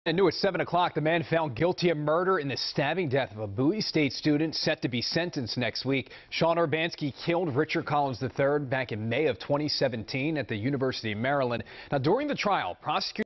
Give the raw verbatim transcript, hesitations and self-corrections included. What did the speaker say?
And new at seven o'clock, the man found guilty of murder in the stabbing death of a Bowie State student set to be sentenced next week. Sean Urbanski killed Richard Collins the third back in May of twenty seventeen at the University of Maryland. Now, during the trial, prosecutors